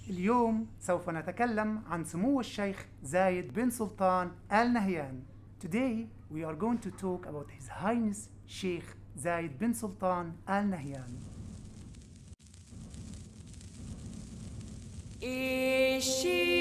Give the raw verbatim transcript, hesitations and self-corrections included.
اليوم سوف نتكلم عن سمو الشيخ زايد بن سلطان آل نهيان. Today we are going to talk about His Highness Sheikh Zayed bin Sultan Al Nahyan. Is she